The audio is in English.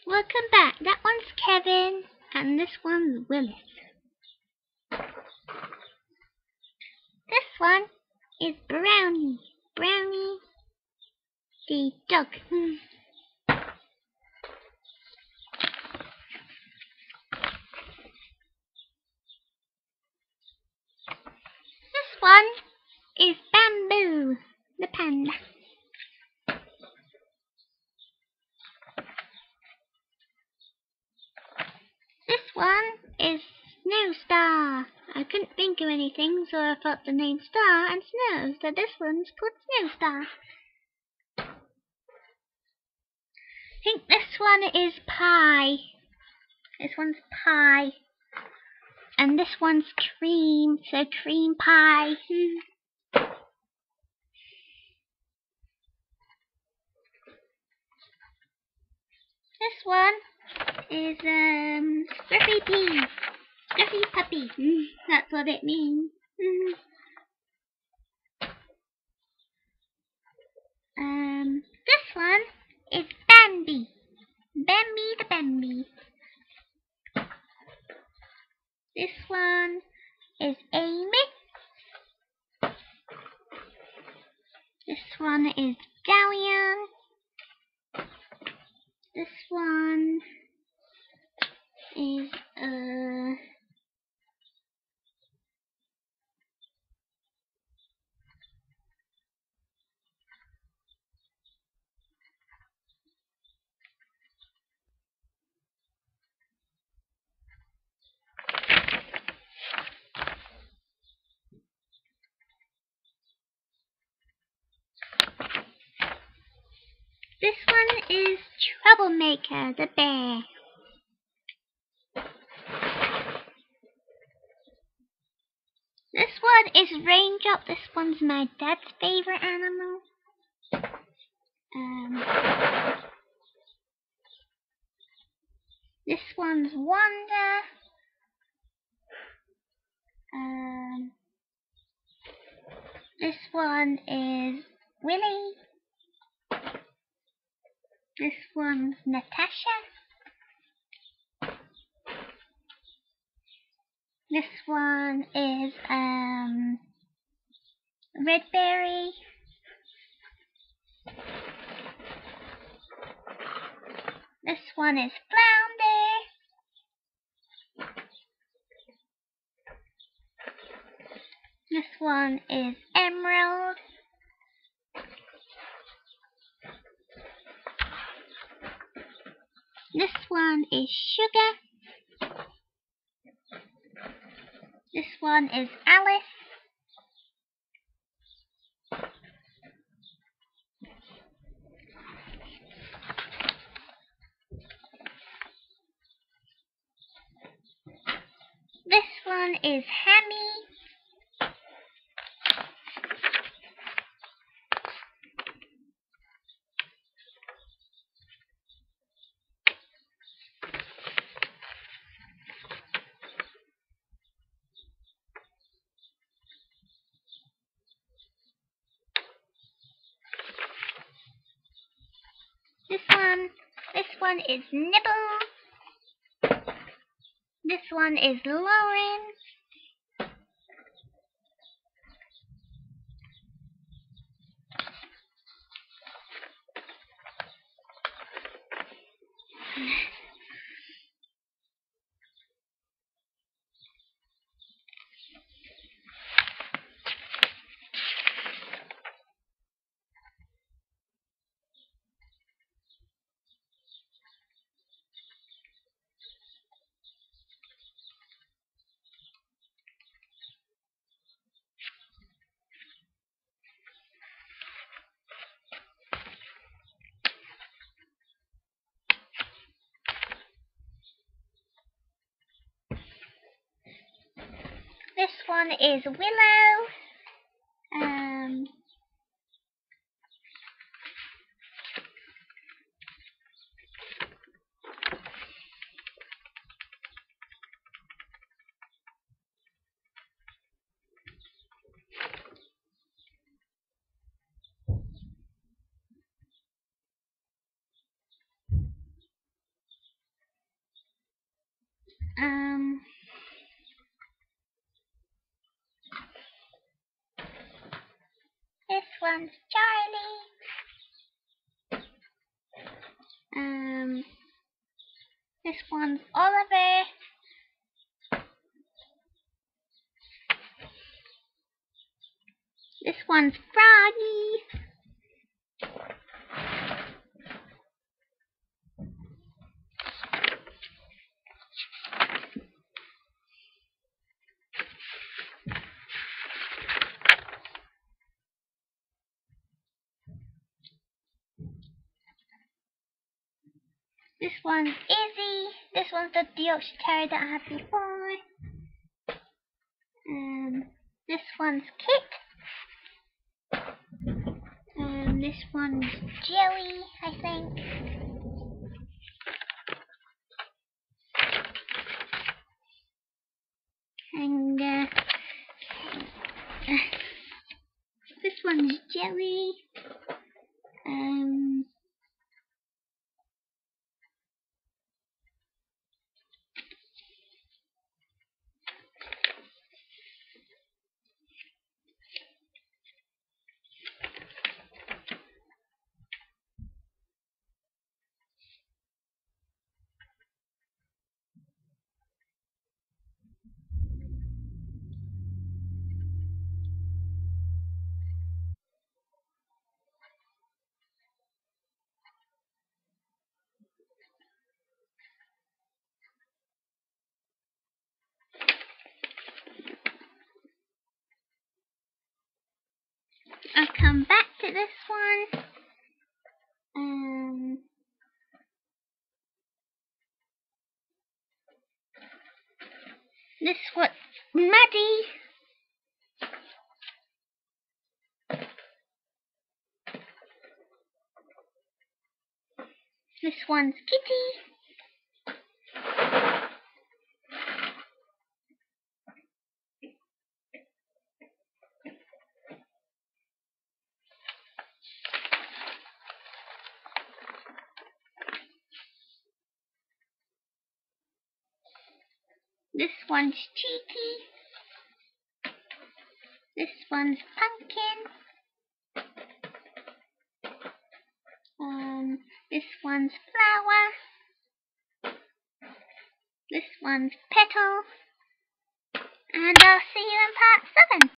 Welcome back. That one's Kevin, and this one's Willis. This one is Brownie. Brownie, the dog. This one is Bamboo, the panda. This one is Snowstar. I couldn't think of anything, so I thought the name Star and Snow, so this one's called Snowstar. I think this one is Pie. This one's Pie. And this one's Cream, so Cream Pie. This one is Scruffy Pea. Scruffy Puppy. That's what it means. This one is Bambi. Bambi the Bambi. This one is Amy. This one is Galleon. This one is this one is Troublemaker the bear. This one is Raindrop. This one's my dad's favorite animal. This one's Wanda. This one is Willie. This one's Natasha. This one is Redberry. This one is Flounder. This one is Emerald. This one is Sugar. This one is Alice. This one is Hammy. This one is Nibble. This one is Lauren. This one is Willow. one's Charlie. This one's Oliver. This one's Froggy. This one's Izzy. This one's the Yorkshire Terrier that I had before. This one's Kit. This one's Joey, I think. And this one's Joey. I'll come back to this one. This one's Maddie. This one's Kitty. This one's Cheeky. This one's Pumpkin. This one's Flower. This one's Petal. And I'll see you in part 7.